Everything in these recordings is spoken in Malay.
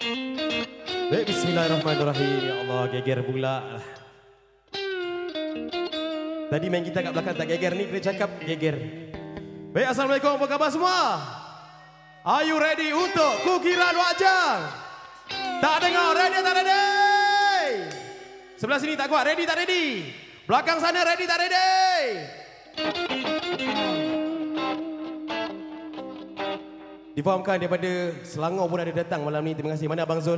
Baik, bismillahirrahmanirrahim. Ya Allah, geger pula. Tadi main kita kat belakang tak geger, ni kena cakap geger. Baik, assalamualaikum, apa khabar semua? Are you ready untuk kukiran wajah? Tak dengar, ready tak ready? Sebelah sini tak kuat, ready tak ready? Belakang sana ready tak ready? Difahamkan daripada Selangor pun ada datang malam ni. Terima kasih. Mana Abang Zul?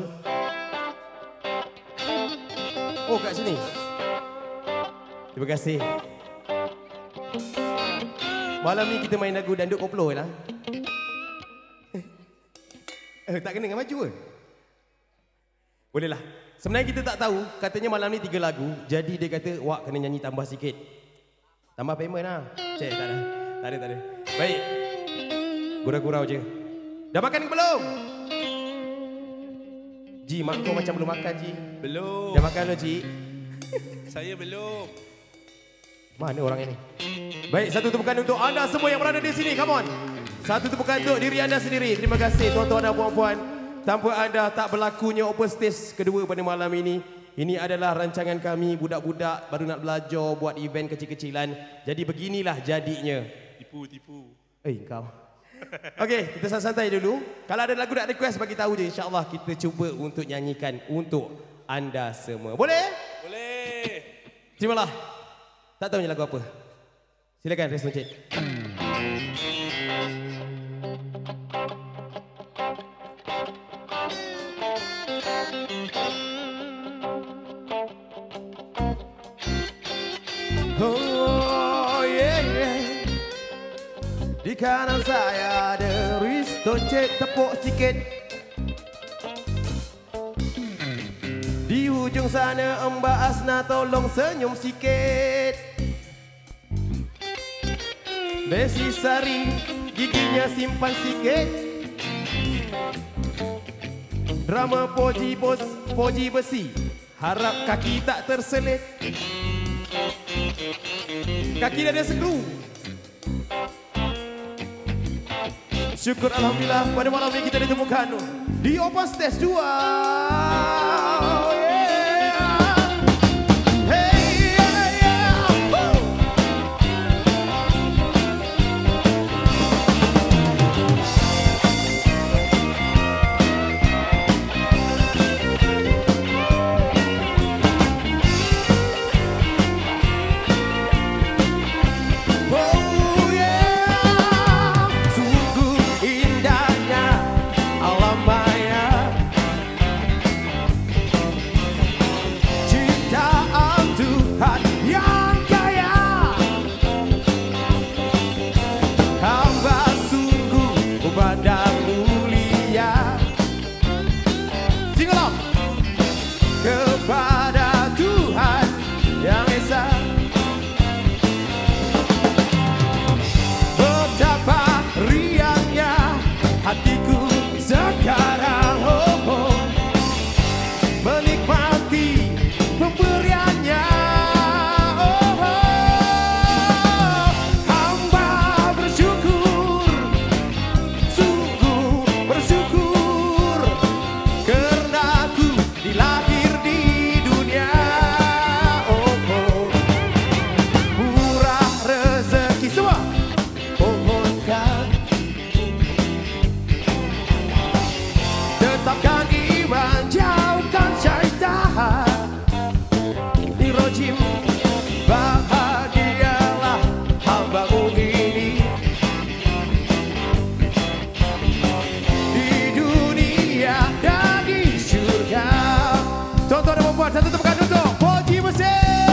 Oh, kat sini. Terima kasih. Malam ni kita main lagu Dandut Koplo lah. Tak kena dengan maju ke? Boleh lah. Sebenarnya kita tak tahu. Katanya malam ni 3 lagu. Jadi dia kata, Wak kena nyanyi tambah sikit. Tambah payment lah. Cik, tak ada. Tak ada. Baik. Gurau-gurau je. Dah makan ke belum? Ji, mak kau macam belum makan, Ji. Belum. Dah makan lo, Ji? Saya belum. Mana orang ini? Baik, satu tepukan untuk anda semua yang berada di sini. Come on. Satu tepukan untuk diri anda sendiri. Terima kasih tuan-tuan dan puan-puan. Tanpa anda tak berlakunya open stage kedua pada malam ini. Ini adalah rancangan kami, budak-budak baru nak belajar buat event kecil-kecilan. Jadi beginilah jadinya. Tipu. Kau. Okey, kita santai dulu. Kalau ada lagu nak request bagi tahu je, insya-Allah kita cuba untuk nyanyikan untuk anda semua. Boleh? Boleh. Terimalah. Tak tahu ni lagu apa. Silakan respon cik. Oh yeah. Di kanan saya ada Risto cek tepuk sikit. Di hujung sana Mbak Asna tolong senyum sikit. Besi Sari giginya simpan sikit. Drama Poji besi, harap kaki tak terselit. Kaki dah ada skru. Syukur Alhamdulillah pada malam ini kita ditemukan di Open Stage 2. Satu tepukan untuk Poji Besi.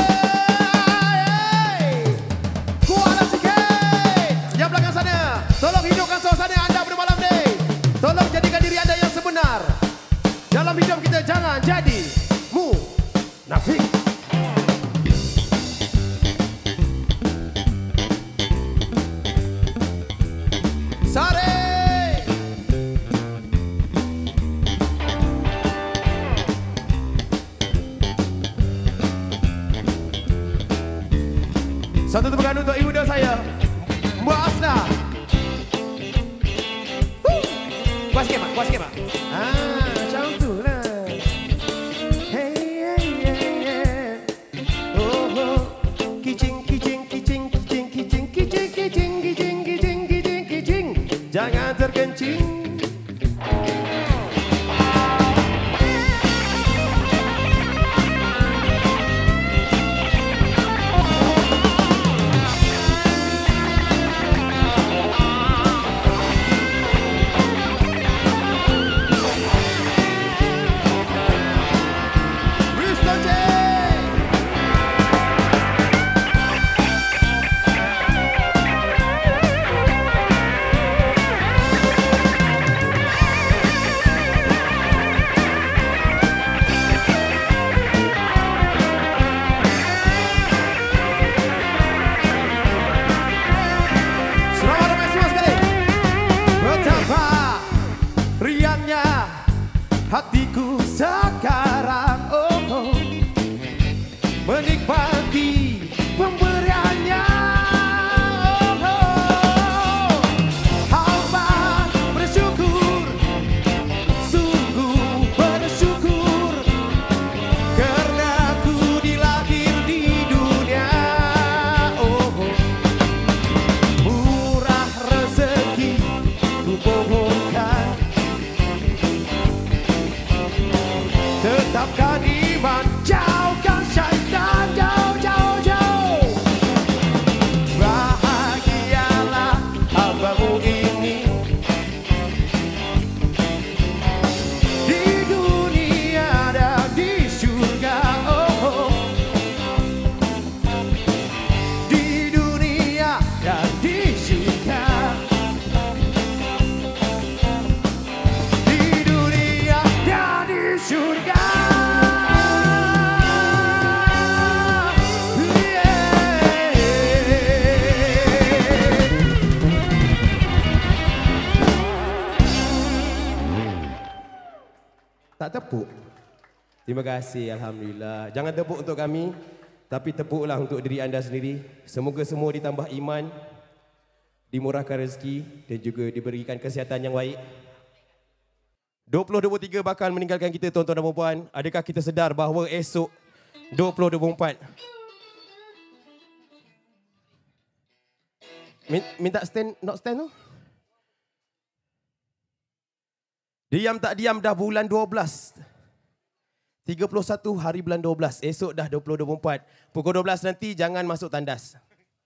Kuala sikit. Yang belakang sana, tolong hidupkan suasana anda pada malam ni. Tolong jadikan diri anda yang sebenar. Dalam hidup kita jangan jadi munafik. Sare. Satu tepukan untuk ibu dan saya, Mbak Asna. Kuat sikit, Mak. Macam tu. kencing. Hatiku sekarang menikmati pemberiannya. Hamba bersyukur, sungguh bersyukur, karena ku dilahir di dunia. Murah rezeki ku pohonkan, tetapkan iman, jauhkan syaitan, jauh, jauh, jauh. Bahagialah hambamu ini di dunia dan di surga. Di dunia dan di surga. Di dunia dan di surga. Tak tepuk. Terima kasih, alhamdulillah. Jangan tepuk untuk kami, tapi tepuklah untuk diri anda sendiri. Semoga semua ditambah iman, dimurahkan rezeki dan juga diberikan kesihatan yang baik. 2023 bakal meninggalkan kita, tuan-tuan dan puan-puan. Adakah kita sedar bahawa esok 2024 minta stand, not stand tu? Diam tak diam dah bulan 12. 31 hari bulan 12. Esok dah 2024. Pukul 12 nanti jangan masuk tandas.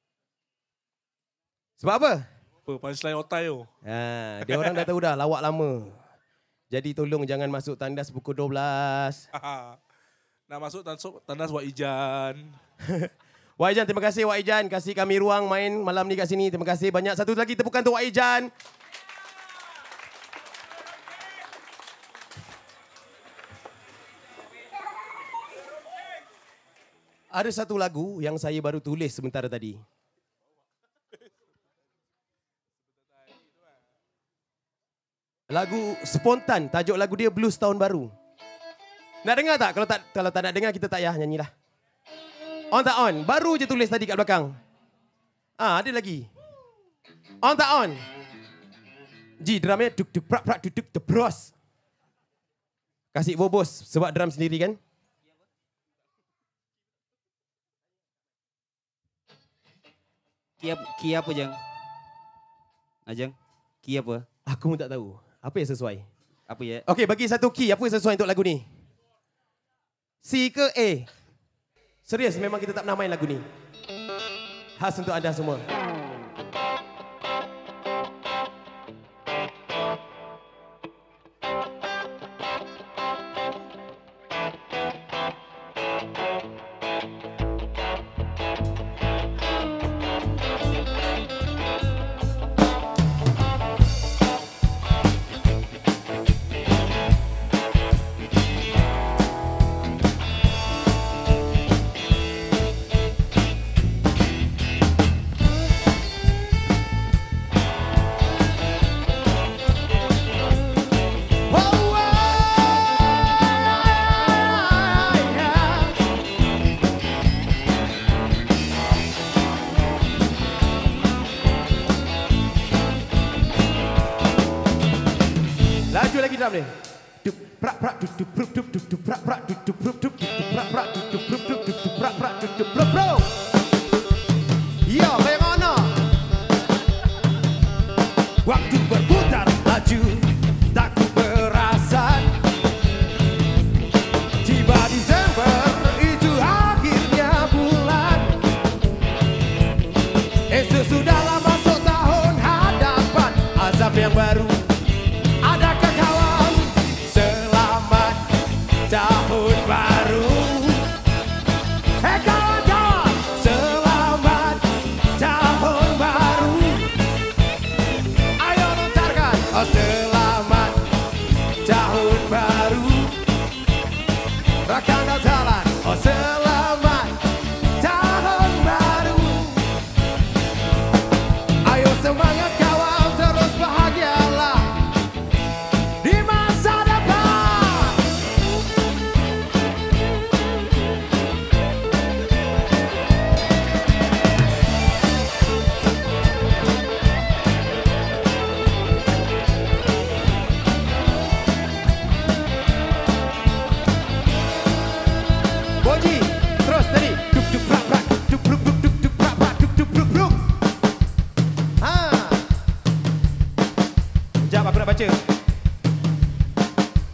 Sebab apa? Punchline otai tu. Dia orang dah tahu dah, lawak lama. Jadi tolong jangan masuk tandas pukul 12. Nak masuk tandas Wak Ijan. Wak Ijan, terima kasih Wak Ijan. Kasih kami ruang main malam ni kat sini. Terima kasih banyak. Satu lagi tepukan untuk Wak Ijan. Ada satu lagu yang saya baru tulis sebentar tadi. Lagu spontan, tajuk lagu dia Blues Tahun Baru. Nak dengar tak? Kalau tak nak dengar, kita tak payah nyanyilah. On tak on? Baru je tulis tadi kat belakang. Ada lagi. On tak on? Ji, drumnya duk duk prak prak duk duk debros. Kasih bobos sebab drum sendiri kan? Ki apa Jang? Ajang, ki apa? Aku pun tak tahu. Apa yang sesuai? Apa ya? Okey, bagi satu key. Apa yang sesuai untuk lagu ni? C ke A? Serius, memang kita tak pernah main lagu ni. Khas untuk anda semua. Laju lagi drum ni. Dup prak prak dup dup dup dup dup dup prak prak dup dup dup dup dup prak prak dup dup dup dup dup dup prak prak dup dup dup bro. Yo, kayak mana? Waktu berputar.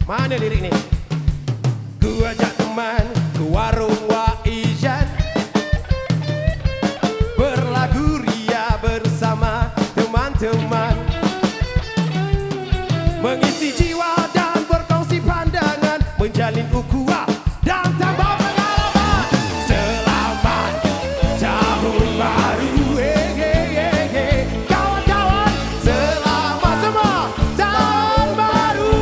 Mana lirik ni? Ku ajak teman ke warung Wak Ijan, berlagu ria bersama teman-teman, mengisi jiwa dan berkongsi pandangan, menjalin ukhuwah dan tambah pengalaman. Selamat tahun baru, kawan-kawan. Selamat semua tahun baru.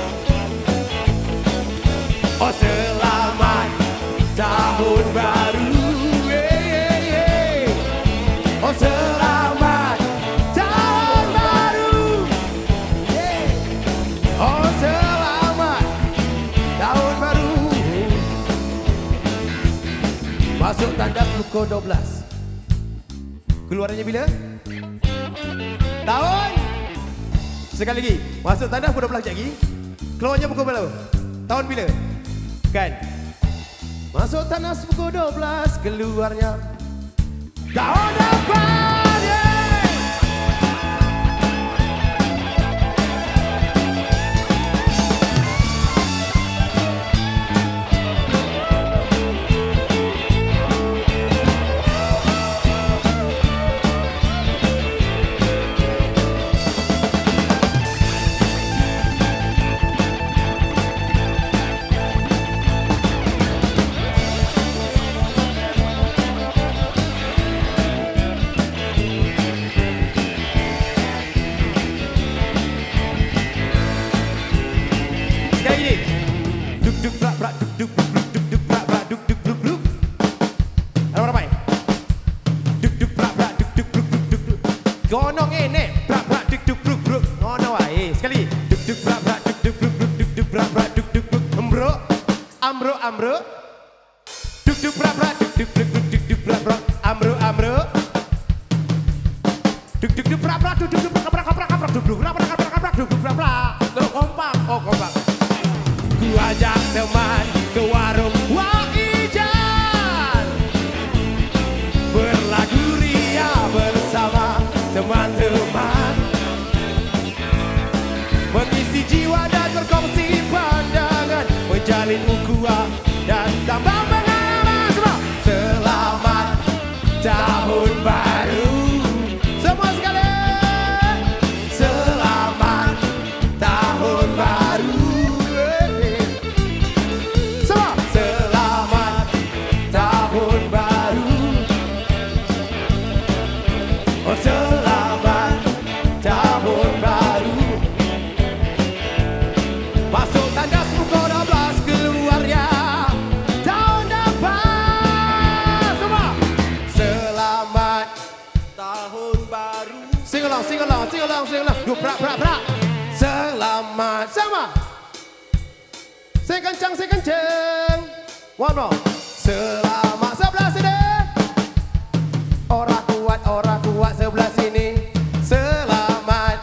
Oh selamat tahun baru. Oh selamat tahun baru. Oh selamat tahun baru. Masuk tandas pukul 12. Keluarannya bila? Tahun. Sekali lagi. Masuk tandas pukul 12 lagi. Keluarnya pukul berapa? Tahun bila? Kan? Masuk tandas pukul 12. Keluarnya tahun depan. Gonong ini, brak brak duk duk bruk bruk, ngono wae. Sekali, duk duk brak brak duk duk bruk bruk duk duk brak brak duk duk bruk, ambruk, ambruk ambruk, duk duk brak brak duk duk bruk bruk duk duk brak brak, ambruk ambruk, duk duk duk brak brak duk duk brak brak brak brak duk duk brak brak brak brak duk duk brak brak, kompak, oh kompak. Ku ajak teman ke warung Wak Ijan, berlagu ria bersama teman-teman, mengisi jiwa dan berkongsi pandangan, menjalin ukhuwah dan tambah pengalaman. Semua selamat tahun baru. Semua sekali selamat tahun baru. Semua selamat tahun baru. Oh selamat tahun baru. Masuk tandas pukul 12, keluarnya tahun depan. Semua selamat tahun baru. Sing along, sing along, sing along, sing along. Duk prak prak prak. Selamat sama. Sing kencang, sing kencang. One more. Selamat sebelah sini. Orang kuat sebelah sini. Selamat.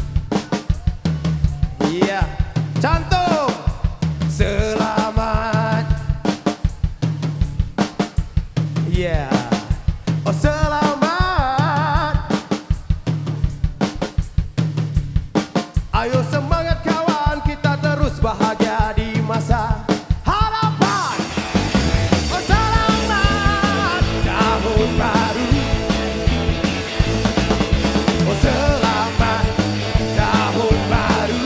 Iya. Cantum. Selamat. Iya. Oh selamat. Ayo semangat kawan, kita terus bahagia di masa harapan. Oh selamat tahun baru. Oh selamat tahun baru.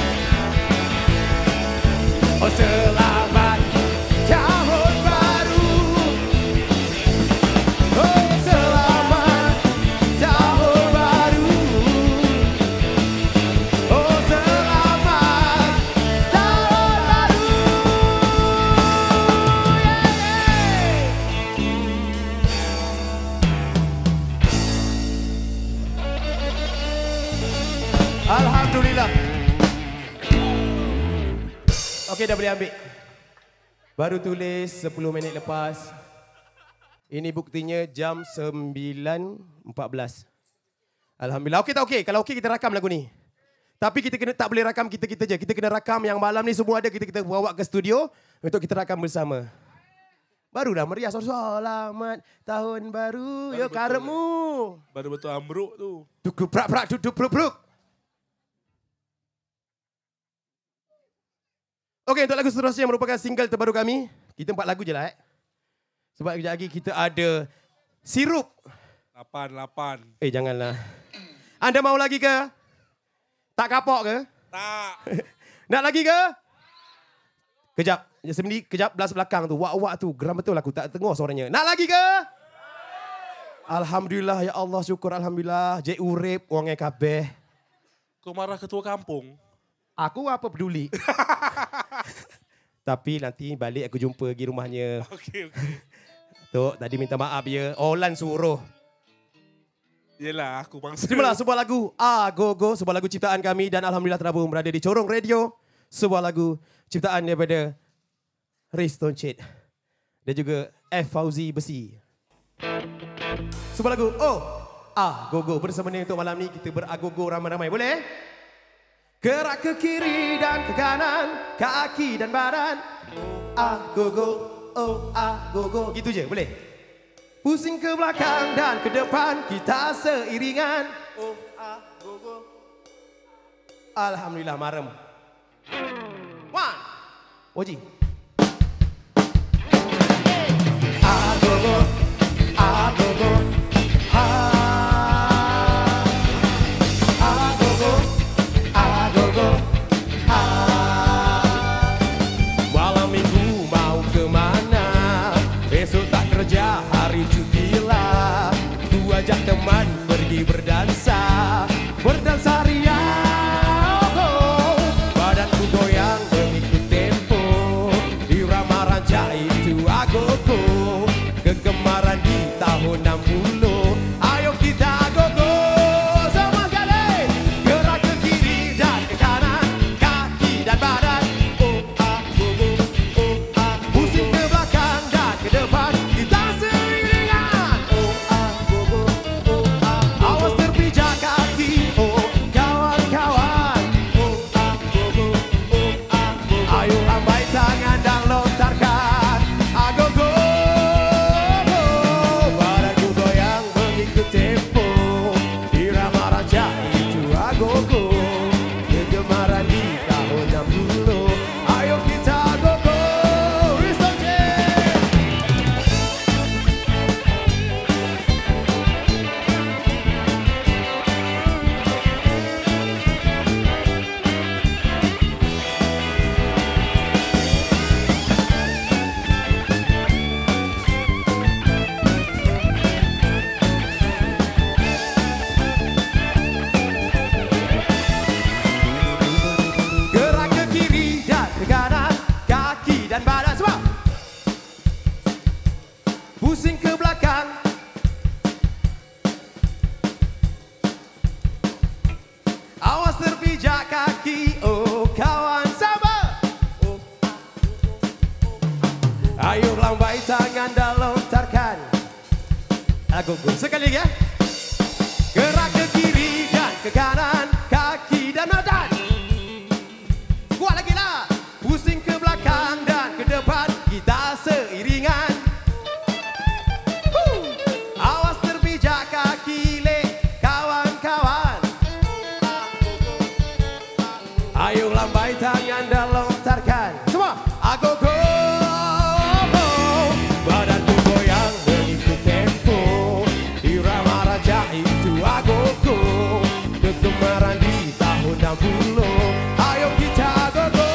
Oh selamat tahun baru. Oh selamat tahun baru. Oh selamat tahun baru. Alhamdulillah. Okey, dah boleh ambil. Baru tulis 10 minit lepas. Ini buktinya jam 9.14. Alhamdulillah. Okey tak okey? Kalau okey kita rakam lagu ni. Tapi kita kena tak boleh rakam kita-kita je. Kita kena rakam yang malam ni semua ada, kita bawa ke studio untuk kita rakam bersama. Barulah meriah. Selamat tahun baru. Ya karepmu. Baru betul ambruk tu. Duk prak prak duk duk pruk pruk. Okey, untuk lagu seterusnya merupakan single terbaru kami. Kita 4 lagu je lah. Sebab kejap lagi kita ada Sirup. 8. Janganlah. Anda mau lagi ke? Tak kapok ke? Tak. Nak lagi ke? Kejap. Sebenarnya kejap belas belakang tu. Wak-wak tu. Geram betul aku tak tengok suaranya. Nak lagi ke? Alhamdulillah. Ya Allah syukur. Alhamdulillah. Jek urip. Orangnya kabeh. Kau marah ketua kampung? Aku apa peduli. Tapi nanti balik aku jumpa pergi rumahnya. Okey. Tok, tadi minta maaf ya. Olan suruh. Yelah, aku bangsa. Terimalah sebuah lagu Go Go, sebuah lagu ciptaan kami dan alhamdulillah terabur berada di Corong Radio. Sebuah lagu ciptaan daripada Riz Toncit dan juga F Fauzi Besi. Sebuah lagu Go Go. Bersama ni untuk malam ni kita beragogo ramai-ramai. Boleh? Gerak ke kiri dan ke kanan, kaki dan badan. Go Go, Go Go. Gitu je, boleh? Pusing ke belakang dan ke depan, kita seiringan. Go Go. Alhamdulillah, marem. 1, Oji. Go Go, Go Go. Malam minggu mau kemana? Besok tak kerja, hari cuti lah. Ku ajak teman pergi berdansa. Berdansa ria. Badanku goyang mengikut tempo. Irama rancak itu agogo. Kegemaran di tahun 60. Ayo kita agogo. Semua sekali. Gerak ke kiri dan ke kanan. Kaki dan badan. Agogo. Pusing ke belakang dan ke depan. Kita seiringan. Agogo. Awas terpijak kaki. Kawan-kawan. Agogo. Ayo lambai tangan dan lontarkan. Agogo. Badanku goyang mengikut tempo. Irama raja itu agogo. Kegemaran di tahun 60. Ayo kita agogo. Ristoje. Gerak ke kiri dan ke kanan, kaki dan badan semua. Pusing ke belakang. Awas terpijak kaki, kawan sabar. Ayo lambai tangan dan lontarkan. Agogo sekali lagi ya. Gerak ke kiri dan ke kanan, kaki dan badan. Kuat lagi lah. Pusing ke belakang dan ke depan, kita seiringan. Awas terpijak kaki le, kawan-kawan. Ayo lambai tangan dan lontarkan. Semua. Agogo. Badanku goyang mengikut tempo. Irama raja itu agogo. Kegemaran di tahun 60. Ayo kita agogo.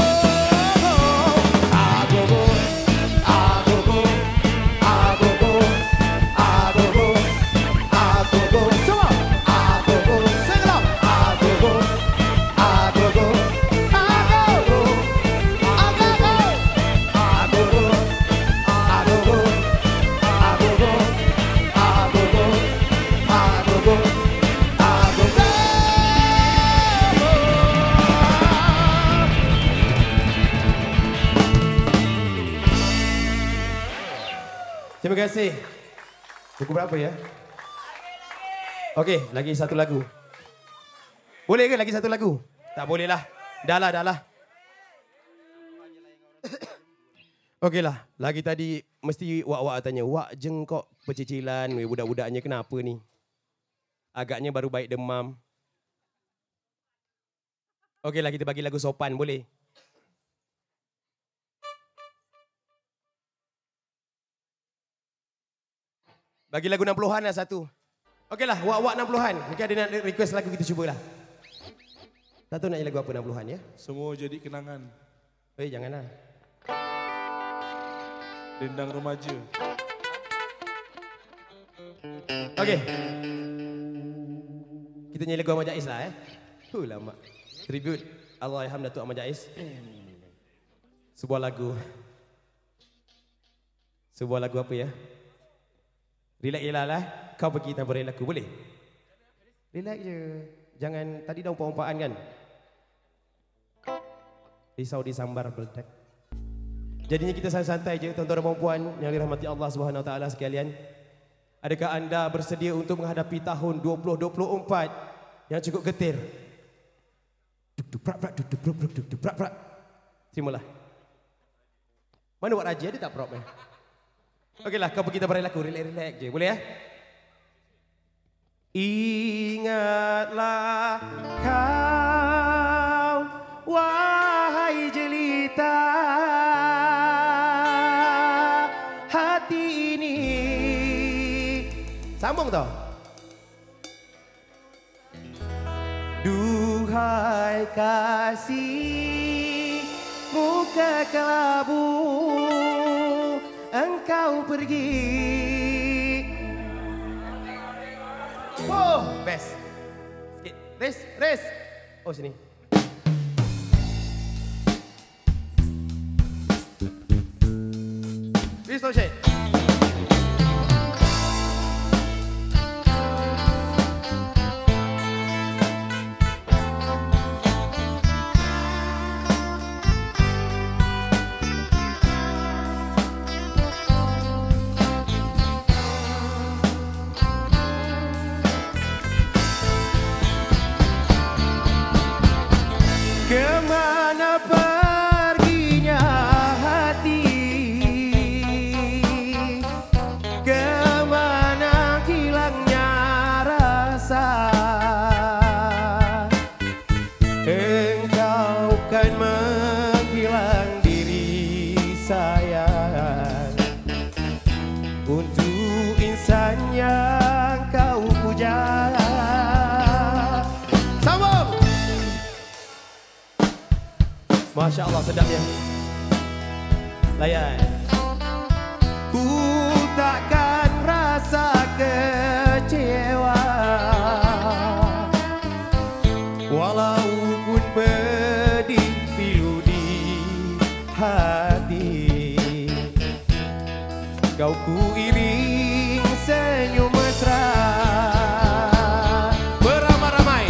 Agogo. Agogo. Agogo. Agogo. Agogo. Semua. Agogo. Segelam. Agogo. Agogo. Agogo. Agogo. Agogo. Agogo. Agogo. Agogo. Agogo. Agogo. Terima kasih. Buku berapa ya? Okey, lagi satu lagu. Boleh ke lagi satu lagu? Tak boleh lah. Dah lah. Okeylah, lagi tadi mesti wak-wak tanya, wak jengkok pecicilan, budak-budaknya kenapa ni? Agaknya baru baik demam. Okeylah, kita bagi lagu sopan, boleh? Bagi lagu 60-an lah satu. Okeylah, wak-wak 60-an. Mungkin ada nak request lagu, kita cubalah. Satu nak lagu apa 60-an ya? Semua jadi kenangan. Janganlah. Dendang remaja. Okey. Kita nyanyi lagu Ahmad Jais lah lama. Tribute Allahyarham Datuk Ahmad Jais. Sebuah lagu apa ya? Relax je lah. Kau pergi tanpa relax aku, boleh? Relax je. Jangan, tadi dah umpat-umpaan kan? Risau disambar meledak. Jadinya kita santai-santai je, tuan-tuan dan puan-puan yang dirahmati Allah Subhanahu Wa Taala sekalian. Adakah anda bersedia untuk menghadapi tahun 2024 yang cukup getir? Duk-duk-prak-prak. Terimalah. Mana buat raja, dia tak prop Okeylah, kau pergi tempat laku, relax je, boleh ya? Ingatlah kau, wahai jelita hati ini. Sambung tau. Duhai kasih, muka kelabu, engkau pergi. Oh, best. Sikit. Res. Oh, sini. Please don't shake. Kemana perginya hati, kemana hilangnya rasa, engkau kan menghilang diri sayang untuk insan yang kau puja. Masya Allah, sedapnya. Layan. Ku takkan rasa kecewa, walaupun pedih pilu di hati. Kau ku iring senyum mesra beramai-ramai.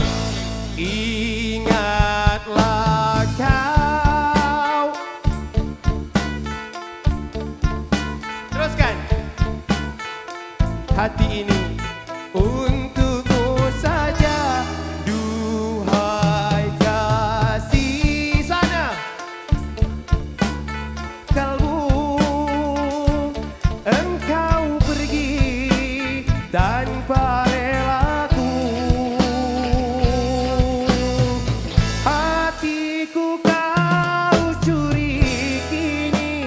Ingatlah kau. Hati ini untukmu saja, duhai kasih sana kalbu, engkau pergi tanpa relaku. Hatiku kau curi kini,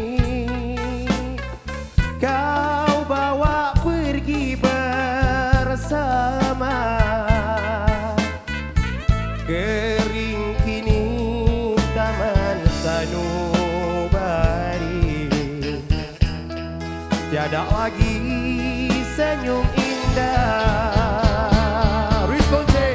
kau bawa pergi bersama. Kering kini taman sanubari, tiada lagi senyum indah. Risonce.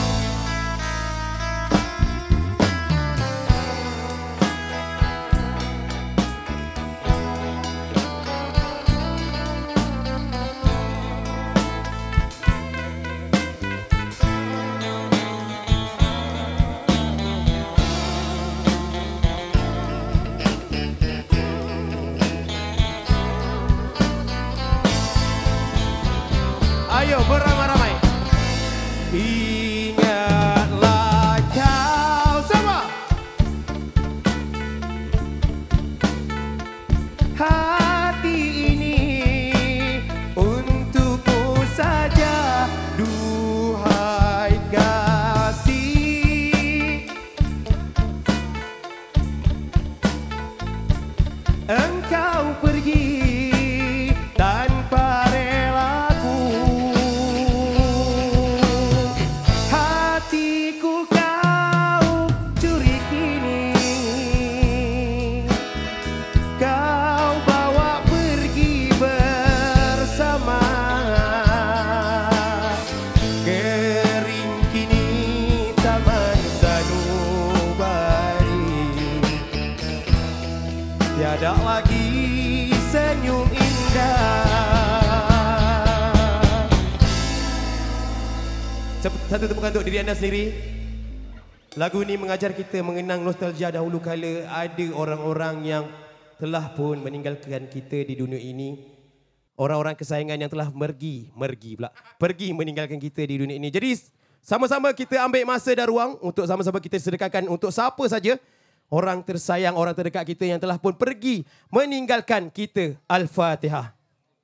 Ayo beramai-ramai. Ingatlah kau semua, hati ini untukmu saja, duhai kasih. Engkau pergi tanpa rela. Tiada lagi senyum indah. Satu tepukan untuk diri anda sendiri. Lagu ini mengajar kita mengenang nostalgia dahulu kala ada orang-orang yang telah pun meninggalkan kita di dunia ini. Orang-orang kesayangan yang telah pergi meninggalkan kita di dunia ini. Jadi sama-sama kita ambil masa dan ruang untuk sama-sama kita sedekahkan untuk siapa saja orang tersayang, orang terdekat kita yang telah pun pergi meninggalkan kita. Al-Fatihah.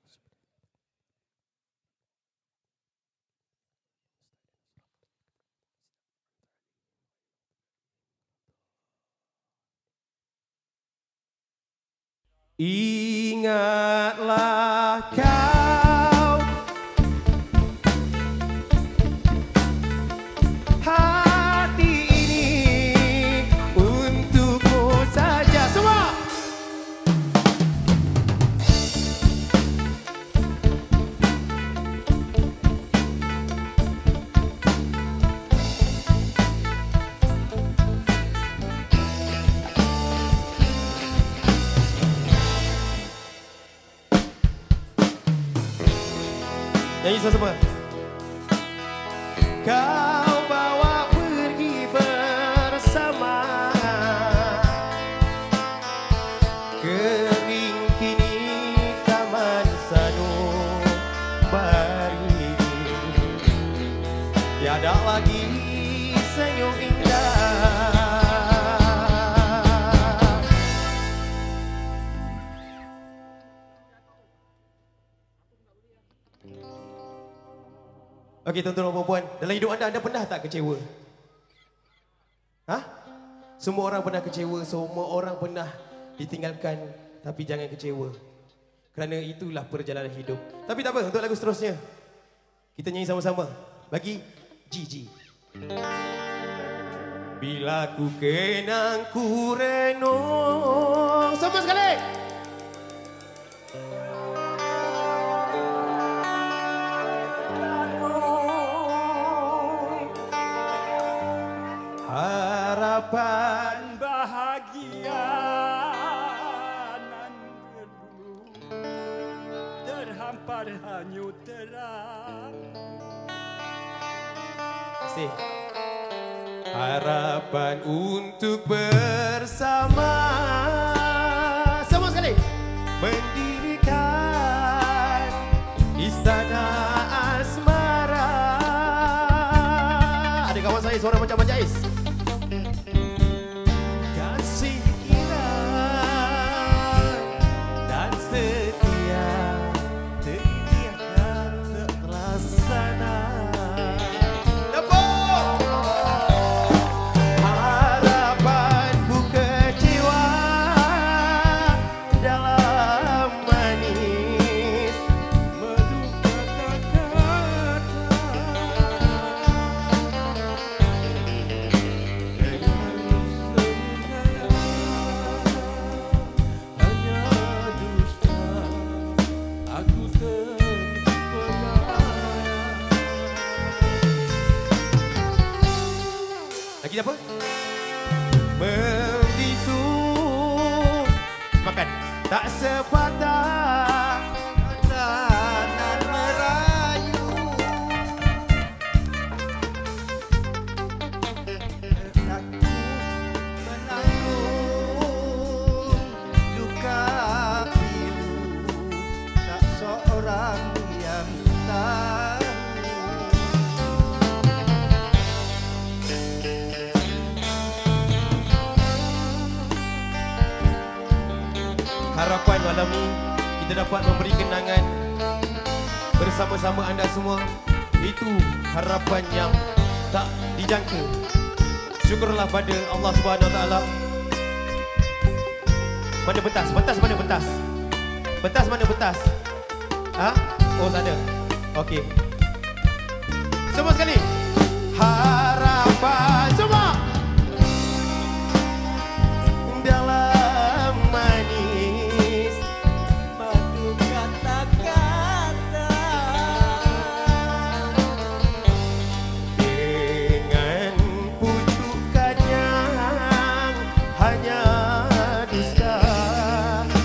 Ingatlah kau, hati ini untukmu saja. Semua nyanyi sama-sama. Kau bawa pergi bersama, kering kini taman sanubari. Tiada lagi senyum indah. Okey, tuan-tuan dan puan-puan, dalam hidup anda pernah tak kecewa? Semua orang pernah kecewa, semua orang pernah ditinggalkan, tapi jangan kecewa. Kerana itulah perjalanan hidup. Tapi tak apa, untuk lagu seterusnya, kita nyanyi sama-sama. Bagi Gigi. Bila ku kenang ku renung. Semua sekali. Harapan bahagia nan dulu terhampar hanyut terang. Kasih. Harapan untuk bersama. Semua sekali. Mendirikan istana asmara. Ada kawan saya suara macam Jais. Kasih kiraan dan setia tiada terlaksana. Harapanku kecewa dalam manis meluka kata-kata. Lagi apa? Membisu. Makan. Tak sepatah tangan merayu. Menanggung duka pilu, tak seorang yang tahu. Harapan malam ni kita dapat memberi kenangan bersama-sama anda semua. Itu harapan yang tak dijangka. Syukurlah pada Allah Subhanahu Wa Taala. Mana pentas? Pentas mana pentas? Pentas mana pentas? Oh, tak ada. Okey. Semua sekali. Harapan semua. Dalam manis Madu kata-kata, dengan pucukan yang hanya dusta.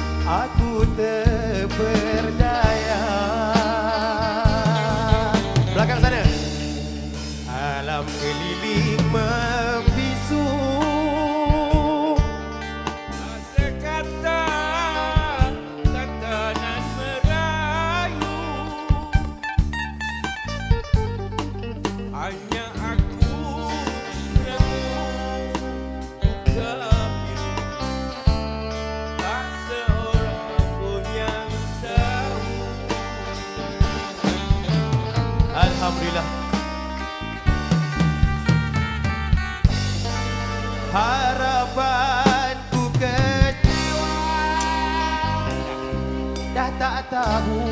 tak tahu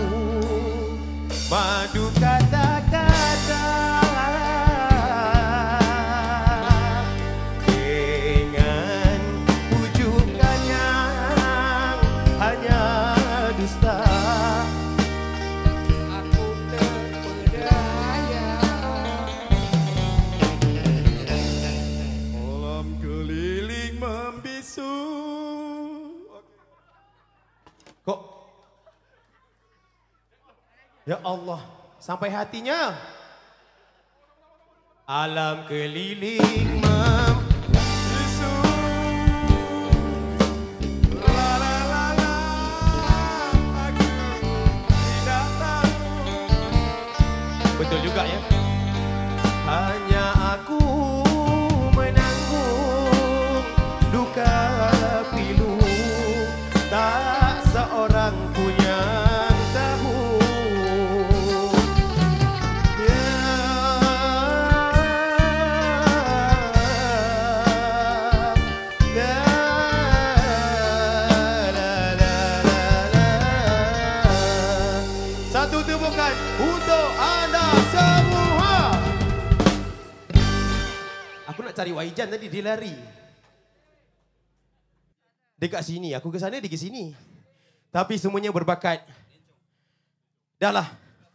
madu kata-kata dengan ujukan yang hanya dusta. Aku terpedaya. Malam keliling membisu. Kok? Ya Allah, sampai hatinya. Alam keliling Bisu. La la la la. Aku tidak tahu. betul juga ya. Hanya aku menanggung duka pilu, tak seorang pun yang tahu. Ya, la, la, la. Satu tepukan untuk anda semua. Aku nak cari Waijan tadi, dia lari. Dekat sini, aku ke sana, dia ke sini. Tapi semuanya berbakat. Dah lah.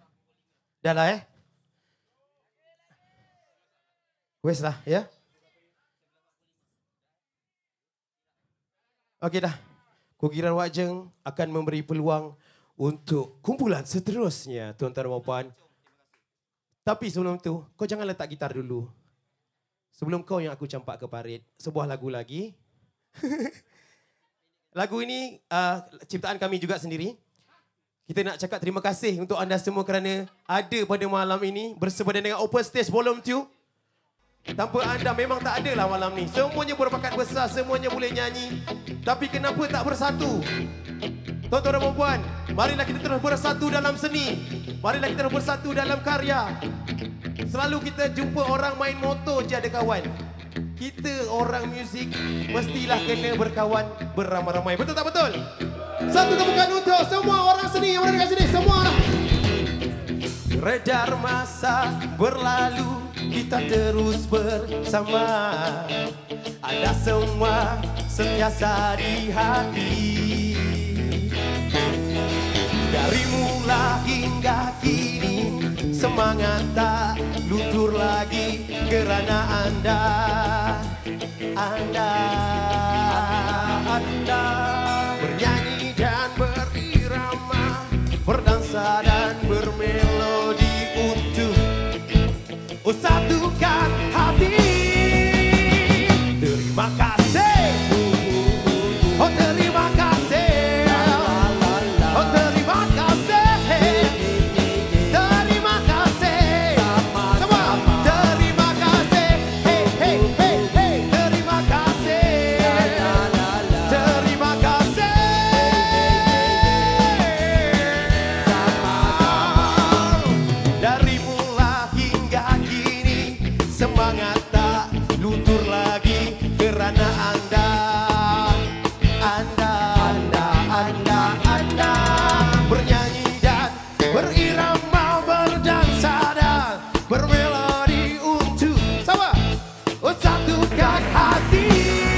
Wes lah ya. Okey dah. Kukiran Wak Jeng akan memberi peluang untuk kumpulan seterusnya, tuan-tuan dan puan. Tapi sebelum tu, kau jangan letak gitar dulu. Sebelum kau yang aku campak ke parit, sebuah lagu lagi. Lagu ini ciptaan kami juga sendiri. Kita nak cakap terima kasih untuk anda semua kerana ada pada malam ini bersempena dengan Open Stage Volume 2. Tanpa anda memang tak adalah malam ni. Semuanya berbakat besar, semuanya boleh nyanyi. Tapi kenapa tak bersatu? Tuan-tuan dan puan, marilah kita terus bersatu dalam seni. Marilah kita terus bersatu dalam karya. Selalu kita jumpa orang main motor je ada kawan. Kita orang muzik mestilah kena berkawan beramai-ramai. Betul tak betul? Satu tepukan untuk semua orang seni yang berada dekat sini. Semua lah. Redar masa berlalu, kita terus bersama. Ada semua sentiasa di hati. Dari mula hingga kini, semangat tak luntur lagi kerana anda bernyanyi dan berirama, berdansa dan bermelodi untuk satukan hati. Terima kasih. Oh terima kasih. Oh terima kasih. Terima kasih. Semua terima kasih. Hey hey hey hey. Terima kasih. Terima kasih. Dari mula hingga kini, semangat tak luntur lagi kerana anda bernyanyi dan berirama, berdansa dan bermelodi untuk sama satukan hati.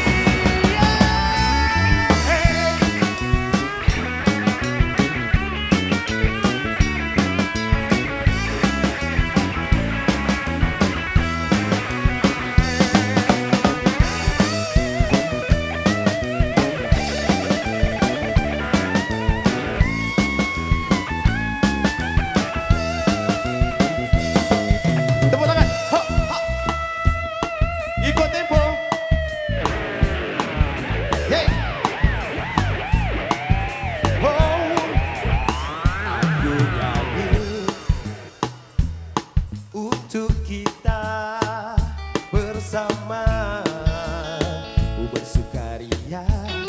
Tepuk tangan. Ha, ha. Ikut tempo. Hey. Oh. Aku nyanyi untuk kita bersama bersukaria.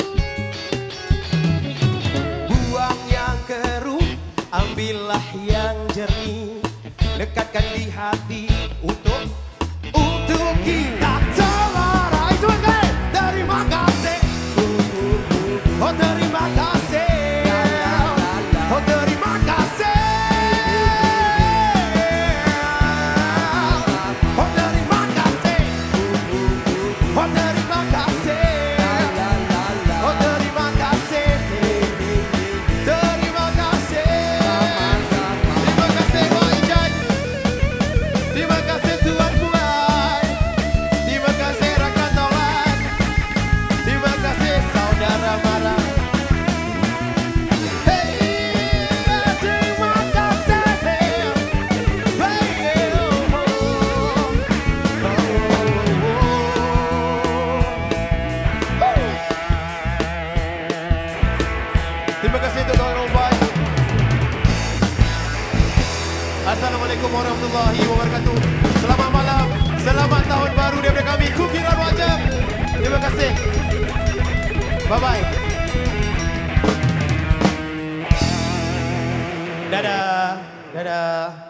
Buang yang keruh, ambillah yang jernih. Dekatkan di hati untuk kita selarai. Sebagai terima kasih. Oh terima kasih. Oh warahmatullahi wabarakatuh. Selamat malam, selamat tahun baru daripada kami, Kukiran Wajah. Terima kasih. Bye-bye. Dadah. Dadah.